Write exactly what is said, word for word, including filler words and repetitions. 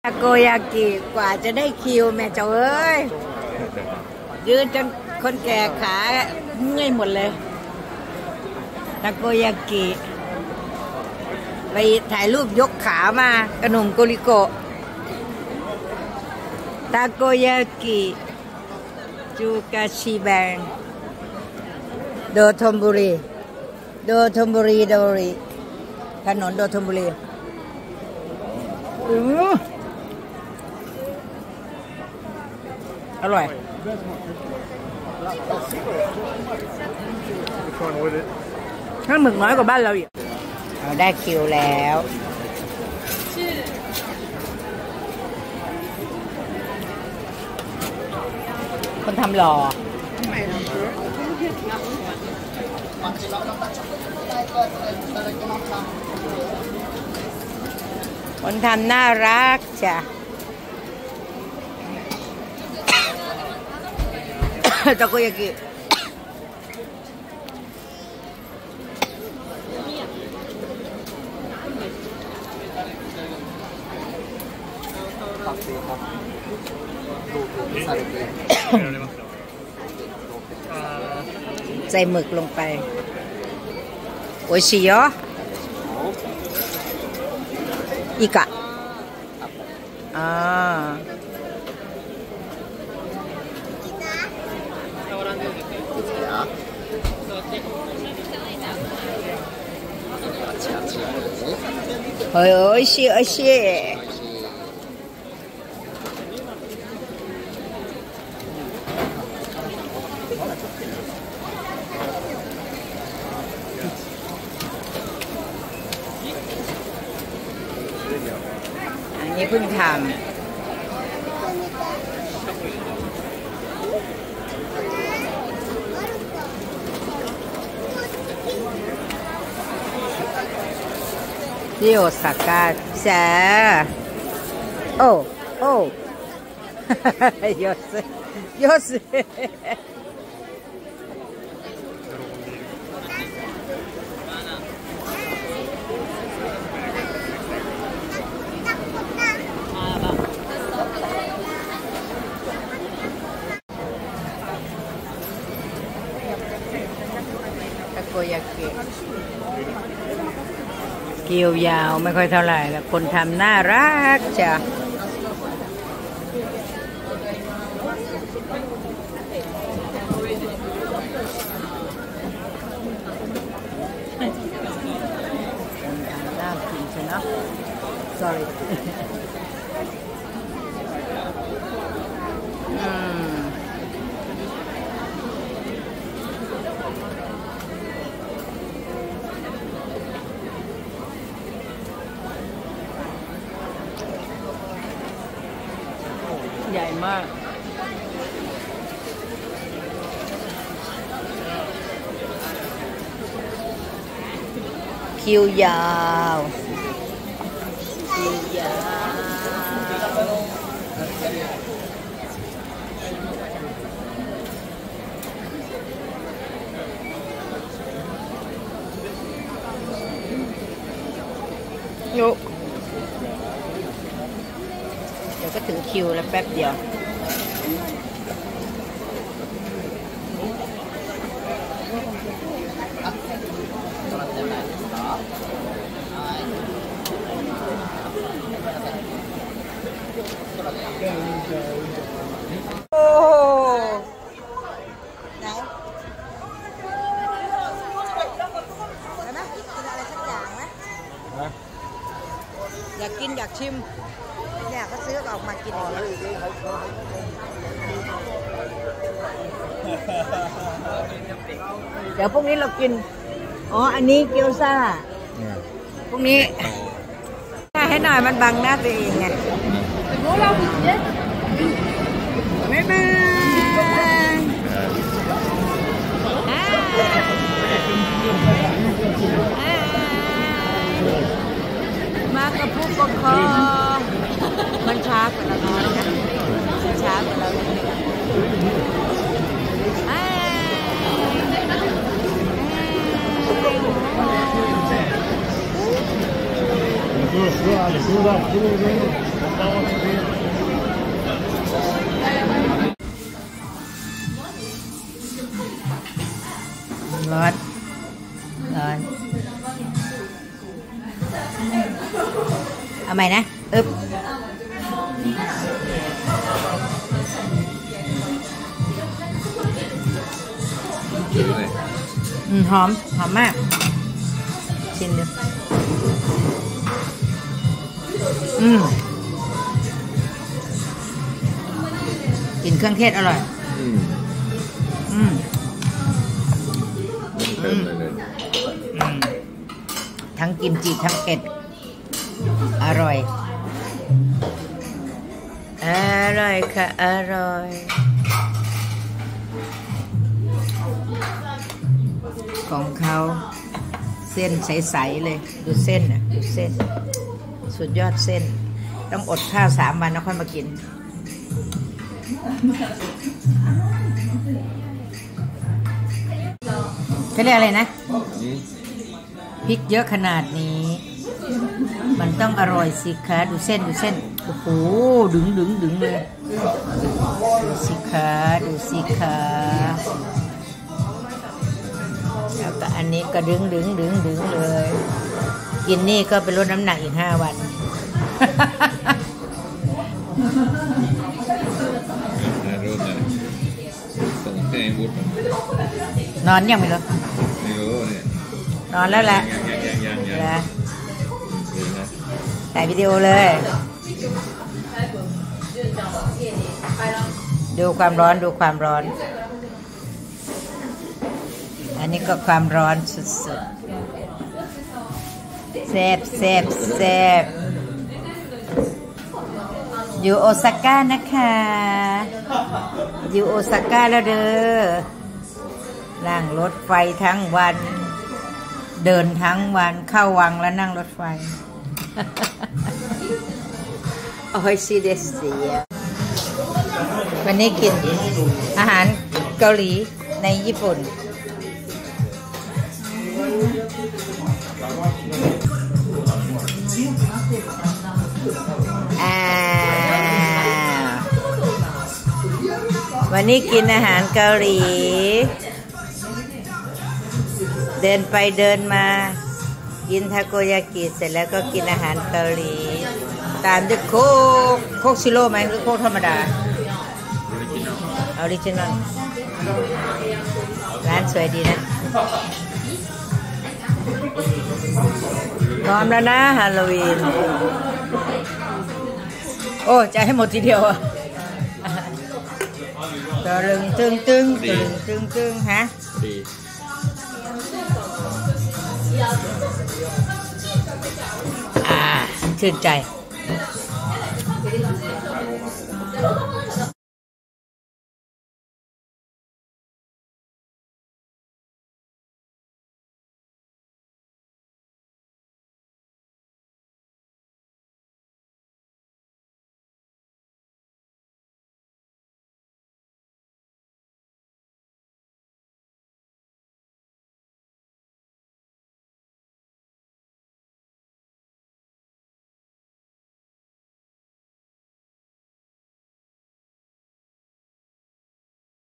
าโกยากิกว่าจะได้คิวแม่เจ้าเอ้ยยืนจนคนแก่ขาเมื่อยหมดเลยทาโกยากิไปถ่ายรูปยกขามาขนมโกริโกะทาโกยากิจูกาชิแบงโดทมบุรีโดทมบุรีโดริถนนโดทมบุรีอร่อยถ้าหมึกน้อยกว่าบ้านเราอีกเราได้คิวแล้วคนทำหล่อคนทำน่ารักจ้ะทาโกยากิใส่หมึกลงไปโอชิโยอีกะอ่าเฮ้ยโอชิโอชิอันนี้เพิ่งทำที่โอซาก้าจ้าโอ้โอ้โยสโยสทาโกยากิคิวยาวไม่ค่อยเท่าไหร่แล้วคนทำน่ารักจ้ะน่ากินใช่ไหม sorry อืมใหญ่มากคิวยาวคิวยาวโยเดี๋ยวก็ถึงคิวแล้วแป๊บเดียวโอ้ไหนเห็นไหมกินอะไรสักอย่างไหมอยากกินอยากชิมเนี่ยเขาซื้อออกมากินเดี๋ยวพวกนี้เรากินอ๋ออันนี้เกี๊ยวซ่าพวกนี้ให้หน่อยมันบังหน้าตัวเองไงบ๊ายบายมากับผู้ปกครองมันช้ากว่าเราน้อยนะช้ากว่าเราเล็กๆใหม่นะอึบอืมหอมหอมมากชิมดูอืมกินเครื่องเทศอร่อยอืมอืมอืมทั้งกิมจิทั้งเผ็ดอร่อยอร่อยค่ะอร่อยของเขาเส้นใสๆเลยดูเส้นน่ะดูเส้นสุดยอดเส้นต้องอดข้าวสามวันแล้วค่อยมากินเขาเรียกอะไรนะพริกเยอะขนาดนี้มันต้องอร่อยสิคะดูเส้นดูเส้นโอ้โหดึงดึงดึงเลยดูสิคะดูสิคะแล้วก็อันนี้ก็ดึงดึงดึงดึงเลยกินนี่ก็ไปลดน้ำหนักอีกห้าวันนอนยังไม่รู้นอนแล้วแหละถ่ายวิดีโอเลยดูความร้อนดูความร้อนอันนี้ก็ความร้อนสุดๆแซ่บแซ่บแซ่บอยู่โอซาก้านะคะอยู่โอซาก้าแล้วเด้อนั่งรถไฟทั้งวันเดินทั้งวันเข้าวังแล้วนั่งรถไฟโอ้ยซีเดสเซียวันนี้กินอาหารเกาหลีในญี่ปุ่นอ่าวันนี้กินอาหารเกาหลีเดินไปเดินมากินทาโกยากิเสร็จแล้วก็กินอาหารเกาหลีตามด้วยโคกโคกซิโร่ไหมหรือโคกธรรมดาออริจินอลร้านสวยดีนะพร้อมแล้วนะฮาโลวีนโอ้จะให้หมดทีเดียวอ่ะตึงตึงตึงตึงตึงตึงฮะอ่าชื่นใจ